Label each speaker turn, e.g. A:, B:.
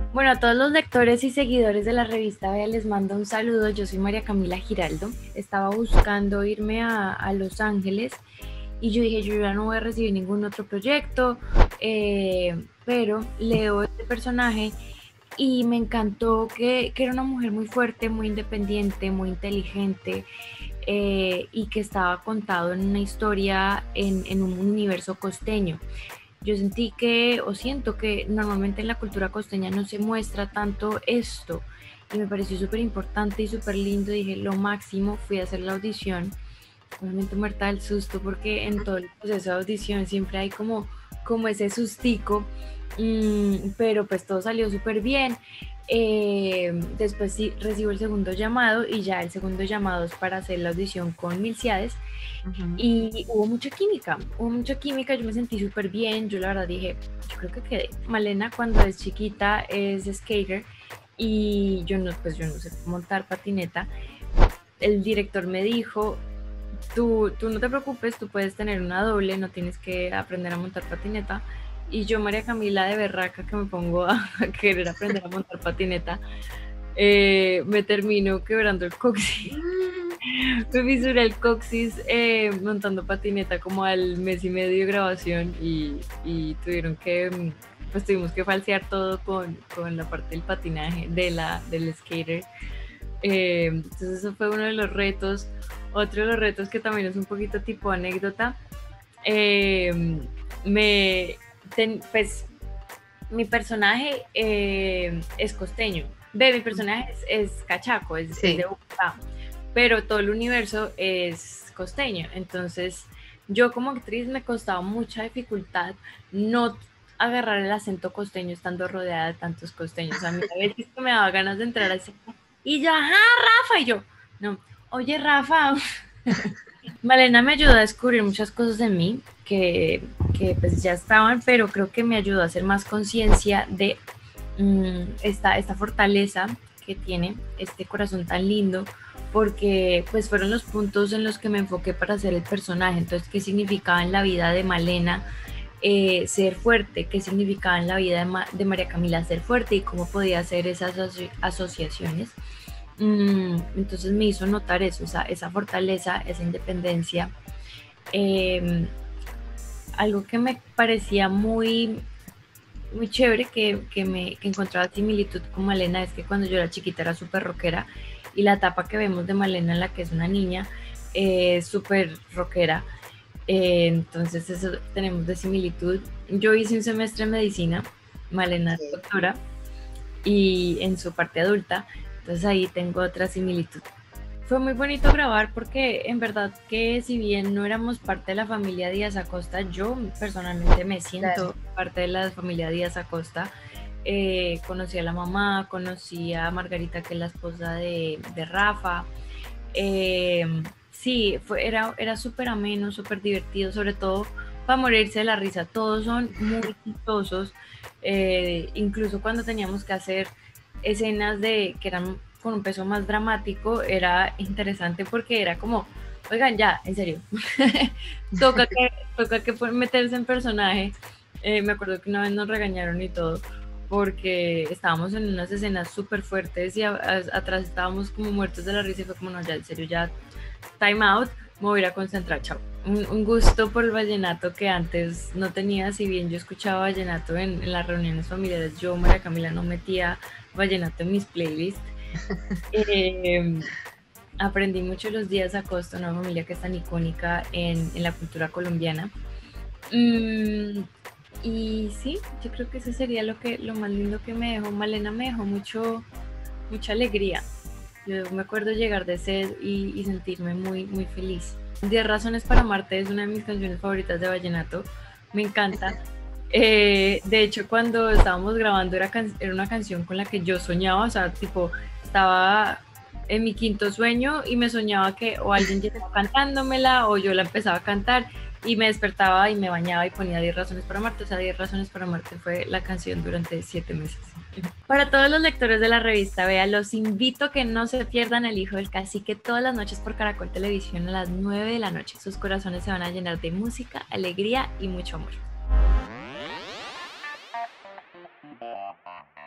A: Bueno, a todos los lectores y seguidores de la revista Vea les mando un saludo. Yo soy María Camila Giraldo. Estaba buscando irme a Los Ángeles y yo dije, yo ya no voy a recibir ningún otro proyecto, pero leo este personaje y me encantó que era una mujer muy fuerte, muy independiente, muy inteligente, y que estaba contado en una historia en un universo costeño. Yo sentí que, o siento que normalmente en la cultura costeña no se muestra tanto esto, y me pareció súper importante y súper lindo. Dije, lo máximo, fui a hacer la audición. Obviamente muerta del susto porque en todo el proceso de audición siempre hay como ese sustico, pero pues todo salió súper bien. Después sí recibo el segundo llamado y ya el segundo llamado es para hacer la audición con Milciades.
B: Ujú.
A: Y hubo mucha química, yo me sentí súper bien. Yo la verdad dije, yo creo que quedé. Malena cuando es chiquita es skater y yo no sé montar patineta. El director me dijo, tú no te preocupes, tú puedes tener una doble, no tienes que aprender a montar patineta. Y yo, María Camila de berraca, que me pongo a querer aprender a montar patineta, me termino quebrando el coxis. Me fisuré el coxis montando patineta como al mes y medio de grabación y tuvieron que, pues tuvimos que falsear todo con la parte del patinaje, del skater. Entonces eso fue uno de los retos. Otro de los retos que también es un poquito tipo anécdota, eh, me, pues mi personaje es costeño. Mi personaje es cachaco, es de
B: Sí.
A: Bogotá, pero todo el universo es costeño. Entonces, yo como actriz me costaba mucha dificultad no agarrar el acento costeño estando rodeada de tantos costeños. A mí a veces que me daba ganas de entrar así y yo, ajá, Rafa, y yo, no, oye, Rafa. Malena me ayudó a descubrir muchas cosas de mí que pues ya estaban, pero creo que me ayudó a hacer más conciencia de esta fortaleza que tiene este corazón tan lindo, porque pues fueron los puntos en los que me enfoqué para hacer el personaje. Entonces, ¿qué significaba en la vida de Malena ser fuerte? ¿Qué significaba en la vida de María Camila ser fuerte? Y cómo podía hacer esas asociaciones. Entonces me hizo notar eso, esa fortaleza, esa independencia. Eh, Algo que me parecía muy chévere, que encontraba similitud con Malena, es que cuando yo era chiquita era súper rockera, y la etapa que vemos de Malena en la que es una niña es súper rockera. Entonces eso tenemos de similitud. Yo hice un semestre de medicina, Malena es
B: Ok.
A: doctora, y en su parte adulta, entonces ahí tengo otra similitud. Fue muy bonito grabar porque en verdad que si bien no éramos parte de la familia Díaz Acosta, yo personalmente me
B: Claro.
A: siento parte de la familia Díaz Acosta. Conocí a la mamá, conocí a Margarita, que es la esposa de Rafa. Sí, era súper ameno, súper divertido, sobre todo para morirse de la risa. Todos son muy chistosos, incluso cuando teníamos que hacer escenas que eran con un peso más dramático, era interesante porque era como, oigan, ya, en serio, toca que, toca que meterse en personaje. Me acuerdo que una vez nos regañaron y todo, porque estábamos en unas escenas súper fuertes y atrás estábamos como muertos de la risa y fue como, no, ya, en serio, ya, time out, me voy a ir a concentrar, chao. Un gusto por el vallenato que antes no tenía. Si bien yo escuchaba vallenato en las reuniones familiares, yo, María Camila, no metía vallenato en mis playlists. Eh, Aprendí mucho los días a Costa, una familia que es tan icónica en la cultura colombiana. Mm, y sí, yo creo que eso sería lo más lindo que me dejó. Malena me dejó mucha alegría. Yo me acuerdo llegar de sed y sentirme muy feliz. 10 razones para amarte es una de mis canciones favoritas de vallenato. Me encanta. De hecho, cuando estábamos grabando era una canción con la que yo soñaba, o sea, tipo, estaba en mi quinto sueño y me soñaba que o alguien llegaba cantándomela o yo la empezaba a cantar y me despertaba y me bañaba y ponía 10 razones para amarte. O sea, 10 razones para amarte fue la canción durante 7 meses. Para todos los lectores de la revista Vea, los invito a que no se pierdan El Hijo del Cacique todas las noches por Caracol Televisión a las 9 de la noche. Sus corazones se van a llenar de música, alegría y mucho amor.